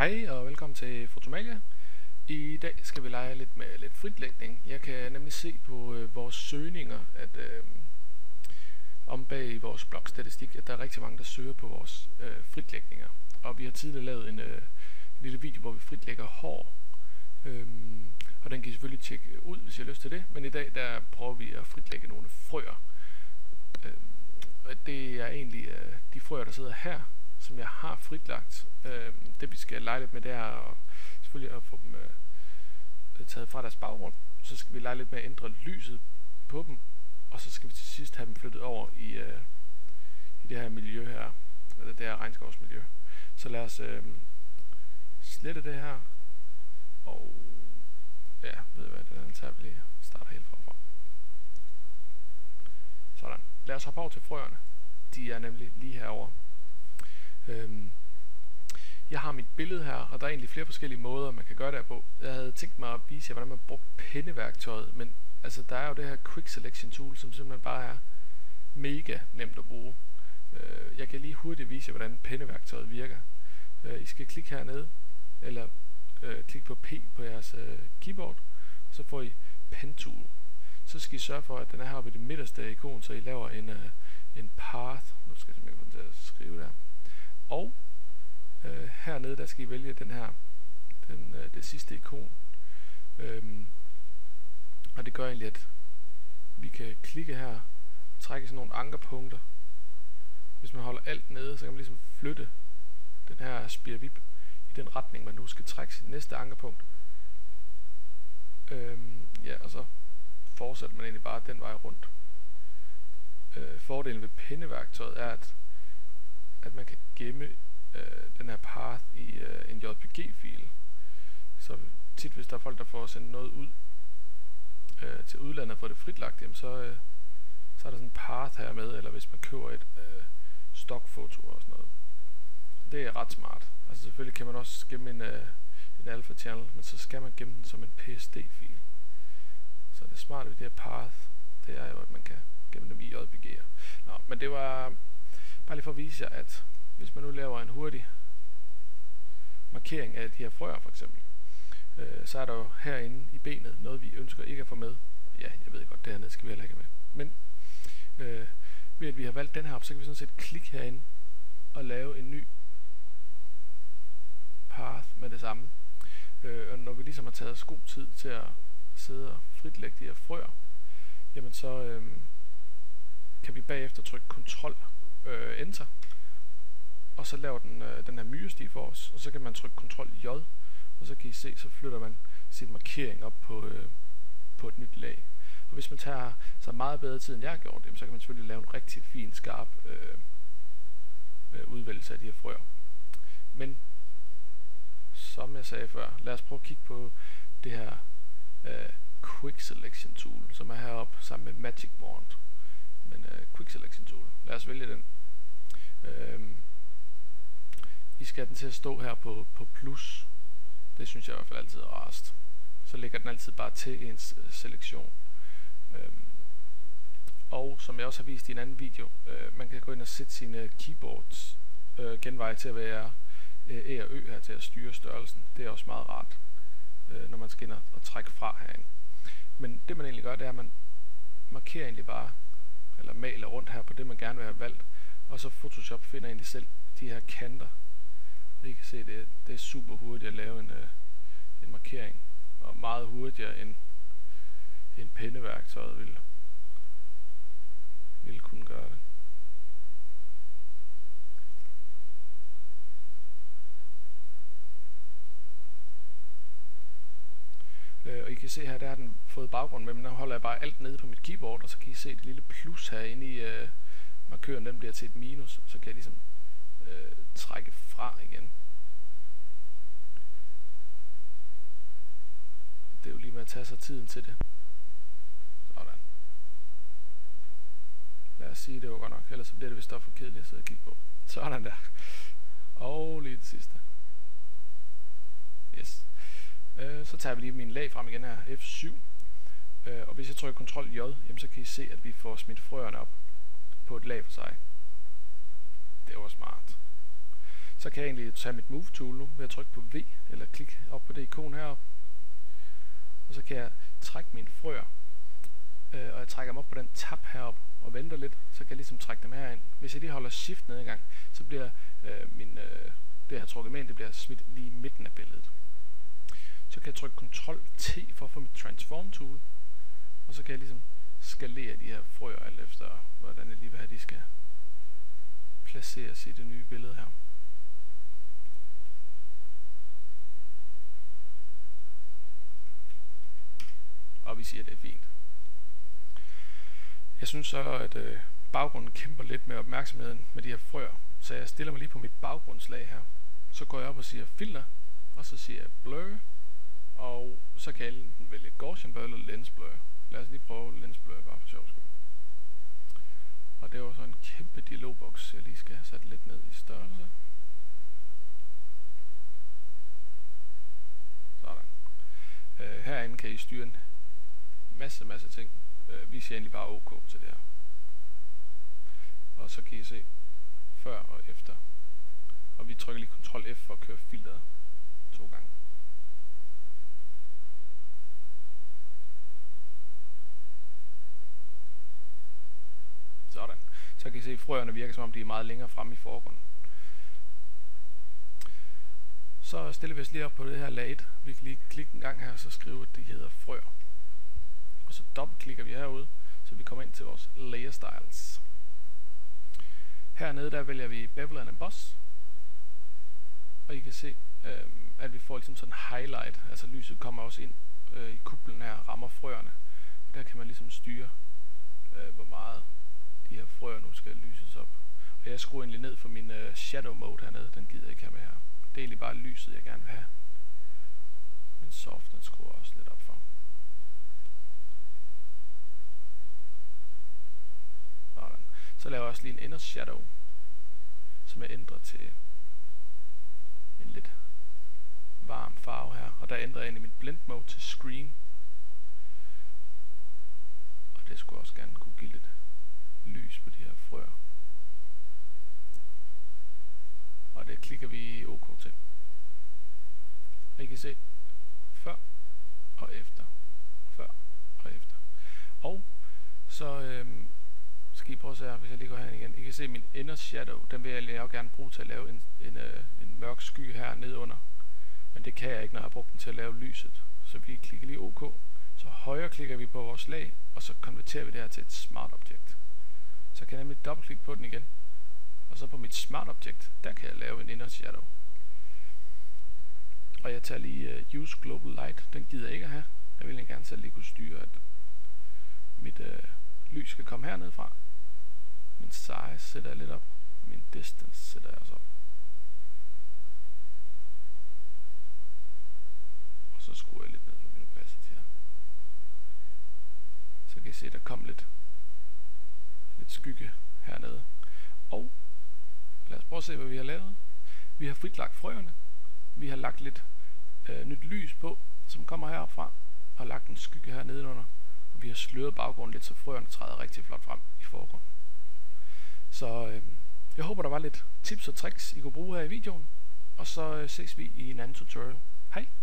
Hej og velkommen til Fotomalia. I dag skal vi lege lidt med lidt fritlægning. Jeg kan nemlig se på vores søgninger, at om bag i vores blogstatistik, at der er rigtig mange, der søger på vores fritlægninger. Og vi har tidligere lavet en lille video, hvor vi fritlægger hår. Og den kan I selvfølgelig tjekke ud, hvis I har lyst til det. Men i dag der prøver vi at fritlægge nogle frøer. Det er egentlig de frøer, der sidder her, som jeg har fritlagt. Det vi skal lege lidt med, det er selvfølgelig at få dem taget fra deres baggrund. Så skal vi lege lidt med at ændre lyset på dem, og så skal vi til sidst have dem flyttet over i det her miljø her, eller det her regnskovsmiljø. Så lad os slette det her, og ja, ved I hvad, den tager vi lige, starter helt forfra. Sådan. Lad os hoppe over til frøerne. De er nemlig lige herovre. Jeg har mit billede her, og der er egentlig flere forskellige måder, man kan gøre det på. Jeg havde tænkt mig at vise jer, hvordan man bruger pindeværktøjet, men altså, der er jo det her Quick Selection Tool, som simpelthen bare er mega nemt at bruge. Jeg kan lige hurtigt vise jer, hvordan pindeværktøjet virker. I skal klikke hernede, eller klikke på P på jeres keyboard, og så får I Pen Tool. Så skal I sørge for, at den er heroppe i det midterste ikon, så I laver en path. Nu skal jeg simpelthen få den til at skrive der. Og hernede der skal I vælge den her, det sidste ikon. Og det gør egentlig, at vi kan klikke her, trække sådan nogle ankerpunkter. Hvis man holder alt nede, så kan man ligesom flytte den her spirvip i den retning, man nu skal trække sit næste ankerpunkt. Ja, og så fortsætter man egentlig bare den vej rundt. Fordelen ved pindeværktøjet er, at man kan gemme den her path i en JPG-fil. Så tit hvis der er folk, der får sendt noget ud til udlandet for det fritlagt, jamen så er der sådan en path her med, eller hvis man køber et stokfoto og sådan noget. Det er ret smart. Altså selvfølgelig kan man også gemme en alpha channel, men så skal man gemme den som en PSD-fil. Så det smarte ved det her path, det er jo, at man kan gemme dem i JPG'er. Nå, men det var bare lige for at vise jer, at hvis man nu laver en hurtig markering af de her frøer for eksempel, så er der jo herinde i benet noget, vi ønsker ikke at få med. Ja, jeg ved godt, dernede skal vi heller ikke have med. Men ved at vi har valgt den her op, så kan vi sådan set klikke herinde og lave en ny path med det samme. Og når vi ligesom har taget os god tid til at sidde og fritlægge de her frøer, jamen så kan vi bagefter trykke Ctrl Enter, og så laver den her myrestige for os, og så kan man trykke Ctrl J, og så kan I se, så flytter man sin markering op på et nyt lag. Og hvis man tager så meget bedre tid, end jeg har gjort, så kan man selvfølgelig lave en rigtig fin, skarp udvælgelse af de her frøer. Men som jeg sagde før, lad os prøve at kigge på det her Quick Selection Tool, som er heroppe sammen med Magic Wand. Men Quick Selection Tool, lad os vælge den. I skal have den til at stå her på plus. Det synes jeg i hvert fald altid er rarest. Så lægger den altid bare til ens selektion. Og som jeg også har vist i en anden video, man kan gå ind og sætte sine keyboards genveje til at være E og Ø her til at styre størrelsen. Det er også meget rart, når man skal ind og trække fra herinde. Men det man egentlig gør, det er, at man markerer egentlig bare, eller maler rundt her på det man gerne vil have valgt, og så Photoshop finder egentlig selv de her kanter. I kan se, det er super hurtigt at lave en markering, og meget hurtigere end pindeværktøjet ville kunne gøre det. Og I kan se her, der har den fået baggrund med, men nu holder jeg bare alt nede på mit keyboard, og så kan I se et lille plus herinde i markøren, den bliver til et minus, så kan jeg ligesom trække fra igen. Det er jo lige med at tage sig tiden til det. Sådan. Lad os sige, det var godt nok, ellers så bliver det vist for kedeligt at sidde og kigge på. Sådan der. Og lige det sidste. Yes. Så tager vi lige min lag frem igen her, F7. Og hvis jeg trykker Ctrl J, jamen, så kan I se, at vi får smidt frøerne op på et lag for sig. Det var smart. Så kan jeg egentlig tage mit Move Tool nu ved at trykke på V, eller klikke op på det ikon heroppe. Og så kan jeg trække mine frøer, og jeg trækker dem op på den tab heroppe og venter lidt, så kan jeg ligesom trække dem herind. Hvis jeg lige holder Shift ned en gang, så bliver det jeg har trukket med ind, det bliver smidt lige i midten af billedet. Så kan jeg trykke Ctrl T for at få mit Transform Tool, og så kan jeg ligesom skalere de her frøer alt efter, hvordan jeg lige vil have, de skal placeres i det nye billede her. Og vi siger, at det er fint. Jeg synes så, at baggrunden kæmper lidt med opmærksomheden med de her frøer, så jeg stiller mig lige på mit baggrundslag her. Så går jeg op og siger filter, og så siger jeg blur, og så kan jeg enten vælge Gaussian blur eller lens blur. Lad os lige prøve lens blur, bare for sjov skyld. Og det var så en kæmpe dialogboks, jeg lige skal have sat lidt ned i størrelse. Sådan. Herinde kan I styre en masse ting. Vi siger egentlig bare OK til det her. Og så kan I se før og efter. Og vi trykker lige Ctrl F for at køre filteret 2 gange. Sådan. Så kan I se, at frøerne virker som om de er meget længere fremme i forgrunden. Så stiller vi os lige op på det her lag 1. Vi kan lige klikke en gang her og så skrive, at det hedder frøer. Og så dobbeltklikker vi herude, så vi kommer ind til vores layer styles. Hernede der vælger vi Bevel and Emboss. Og I kan se, at vi får ligesom sådan en highlight, altså lyset kommer også ind i kuplen her og rammer frøerne. Og der kan man ligesom styre, hvor meget de her frøer nu skal lyses op. Og jeg skruer egentlig ned for min shadow mode hernede, den gider jeg ikke have med her. Det er egentlig bare lyset, jeg gerne vil have. Men soft, den skruer også lidt op for. Sådan. Så laver jeg også lige en inner shadow, som jeg ændrer til en lidt varm farve her. Og der ændrer jeg egentlig mit blend mode til screen. Og det skulle også gerne kunne give lidt lys på de her frøer. Og det klikker vi OK til. Og I kan se før og efter. Før og efter. Og så skal I prøve at se her, hvis jeg lige går herind igen. I kan se min inner shadow. Den vil jeg jo gerne bruge til at lave en mørk skygge her nede under. Men det kan jeg ikke, når jeg har brugt den til at lave lyset. Så vi klikker lige OK. Så højre klikker vi på vores lag, og så konverterer vi det her til et smart object. Så kan jeg nemlig dobbeltklikke på den igen. Og så på mit smart object, der kan jeg lave en inner shadow. Og jeg tager lige use global light, den gider jeg ikke at have. Jeg vil gerne selv lige kunne styre, at mit lys skal komme hernede fra. Min size sætter jeg lidt op. Min distance sætter jeg også op. Og så skruer jeg lidt ned på min opacity her. Så kan I se, der kom lidt skygge hernede. Og lad os prøve at se, hvad vi har lavet. Vi har fritlagt frøerne. Vi har lagt lidt nyt lys på, som kommer heroppe fra, og lagt en skygge her nedenunder. Og vi har sløret baggrunden lidt, så frøerne træder rigtig flot frem i forgrunden. Så jeg håber, der var lidt tips og tricks, I kunne bruge her i videoen. Og så ses vi i en anden tutorial. Hej!